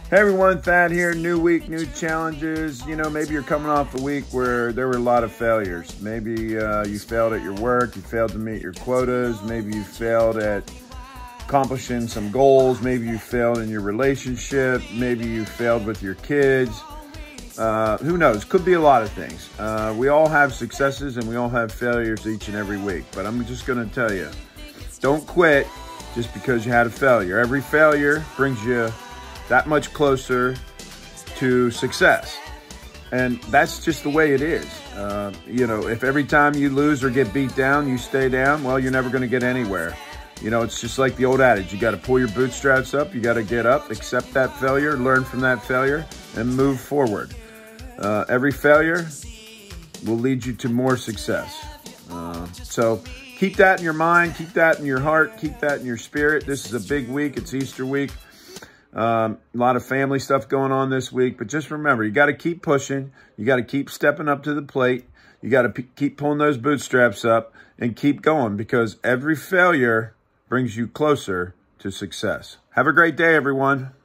Hey everyone, Thad here. New week, new challenges. You know, maybe you're coming off a week where there were a lot of failures. Maybe you failed at your work, you failed to meet your quotas, maybe you failed at accomplishing some goals, maybe you failed in your relationship, maybe you failed with your kids. Who knows? Could be a lot of things. We all have successes and we all have failures each and every week. But I'm just going to tell you, don't quit just because you had a failure. Every failure brings you that much closer to success. And that's just the way it is. You know, if every time you lose or get beat down, you stay down, well, you're never going to get anywhere. You know, it's just like the old adage. You got to pull your bootstraps up. You got to get up, accept that failure, learn from that failure, and move forward. Every failure will lead you to more success. So keep that in your mind, keep that in your heart, keep that in your spirit. This is a big week. It's Easter week. A lot of family stuff going on this week, but just remember, you got to keep pushing. You got to keep stepping up to the plate. You got to keep pulling those bootstraps up and keep going, because every failure brings you closer to success. Have a great day, everyone.